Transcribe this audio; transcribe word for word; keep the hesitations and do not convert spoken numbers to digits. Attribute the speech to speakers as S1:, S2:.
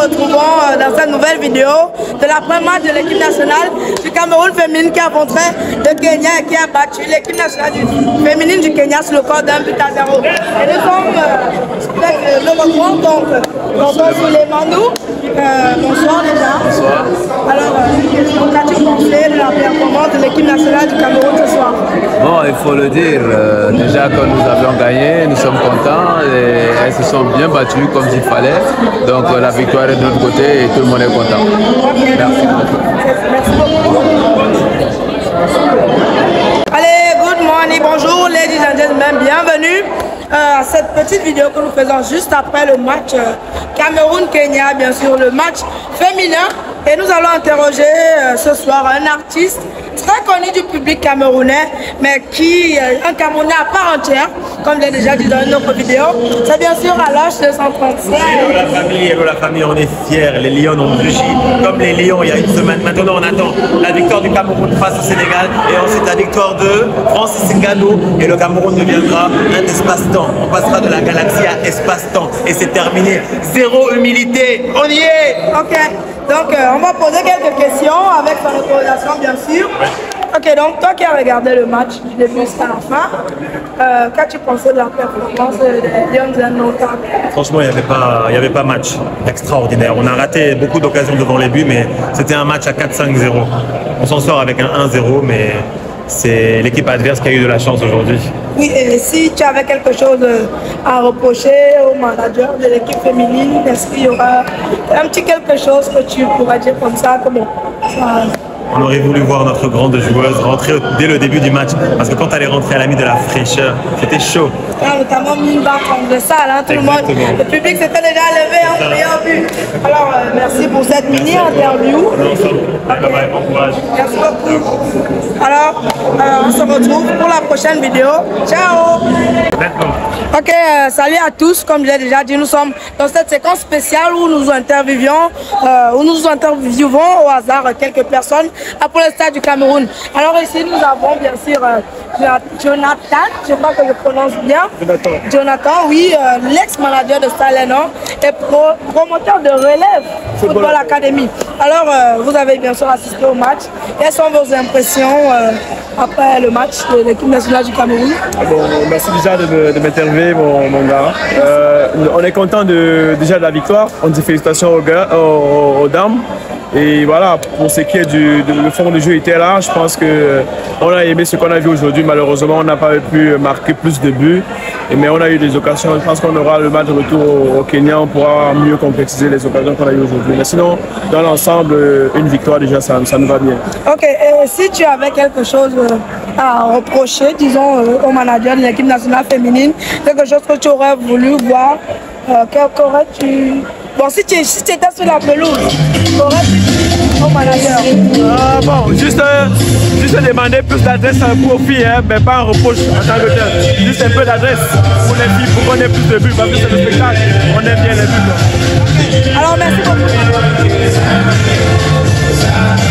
S1: retrouvons euh, dans cette nouvelle vidéo de la première match de l'équipe nationale du Cameroun féminine qui a affronté le Kenya et qui a battu l'équipe nationale du, féminine du Kenya sur le corps d'un but à zéro. Et nous sommes euh, le reprend donc Tonton Souleymane. Euh, bonsoir déjà.
S2: Bonsoir.
S1: Alors, euh, qu'as-tu pensé de la performance de l'équipe nationale du Cameroun ce soir?
S2: Bon, il faut le dire, euh, déjà que nous avions gagné, nous sommes contents et elles se sont bien battues comme il fallait. Donc euh, la victoire est de notre côté et tout le monde est content.
S1: Okay.
S2: Merci.
S1: Merci beaucoup. Allez, good morning, bonjour ladies and gentlemen, bienvenue euh, à cette petite vidéo que nous faisons juste après le match euh, Cameroun-Kenya, bien sûr, le match féminin. Et nous allons interroger euh, ce soir un artiste très connu du public camerounais, mais qui est un Camerounais à part entière, comme j'ai déjà dit dans une autre vidéo. C'est bien sûr Aloche deux cent trente-sept.
S3: Hello la famille, hello la famille, on est fiers, les Lions ont rugi comme les Lions il y a une semaine. Maintenant on attend la victoire du Cameroun face au Sénégal et ensuite la victoire de Francis Ngannou et le Cameroun deviendra un espace-temps. On passera de la galaxie à espace-temps et c'est terminé. Zéro humilité, on y est.
S1: Ok, donc euh, on va poser quelques questions avec son autorisation bien sûr. Ok, donc toi qui as regardé le match du début jusqu'à la fin, euh, qu'as-tu pensé de la performance des Lions and Notables?
S3: Franchement, il n'y avait pas, il y avait pas match extraordinaire. On a raté beaucoup d'occasions devant les buts, mais c'était un match à quatre cinq zéro. On s'en sort avec un un zéro, mais c'est l'équipe adverse qui a eu de la chance aujourd'hui.
S1: Oui, et si tu avais quelque chose à reprocher au manager de l'équipe féminine, est-ce qu'il y aura un petit quelque chose que tu pourrais dire comme ça, comme ça?
S3: On aurait voulu voir notre grande joueuse rentrer dès le début du match, parce que quand elle est rentrée, elle a mis de la fraîcheur, c'était chaud.
S1: Ah, notamment Mimba transversale, hein, tout
S3: Exactement.
S1: le monde, le public s'était déjà levé en priant but. Alors, euh, merci pour cette mini-interview.
S3: Okay. Bon courage.
S1: Merci beaucoup. Alors, euh, on se retrouve pour la prochaine vidéo. Ciao. Ok, euh, salut à tous. Comme j'ai déjà dit, nous sommes dans cette séquence spéciale où nous interviewons, euh, où nous interviewons au hasard quelques personnes pour le stade du Cameroun. Alors ici, nous avons bien sûr euh, Jonathan, je crois que je prononce bien.
S3: Jonathan.
S1: Jonathan, oui, euh, l'ex-manager de Stalenon et pro promoteur de Relève Football, Football Academy. Alors, euh, vous avez bien sûr assisté au match. Quelles sont vos impressions euh, après le match de l'équipe nationale du Cameroun?
S4: Bon, merci déjà de m'interviewer, mon, mon gars. Euh, on est content de, déjà de la victoire. On dit félicitations aux, gars, aux, aux dames. Et voilà, pour ce qui est du de, le fond du jeu était là. Je pense qu'on a aimé ce qu'on a vu aujourd'hui. Malheureusement, on n'a pas pu marquer plus de buts. Et, mais on a eu des occasions. Je pense qu'on aura le match de retour au, au Kenya. On pourra mieux concrétiser les occasions qu'on a eues aujourd'hui. Mais sinon, dans l'ensemble, une victoire déjà, ça, ça nous va bien.
S1: Ok, et si tu avais quelque chose à reprocher, disons, au manager de l'équipe nationale féminine, quelque chose que tu aurais voulu voir, euh, qu'aurais-tu... Bon, si tu si étais sur la pelouse, qu'aurais-tu dit au manager?
S4: Ah, bon, juste, euh, juste demander plus d'adresse pour les filles, hein, mais pas un reproche en tant que tel. Juste un peu d'adresse pour les filles, pour qu'on ait plus de buts, parce que c'est le spectacle, on aime bien les buts.
S1: Alors, merci beaucoup.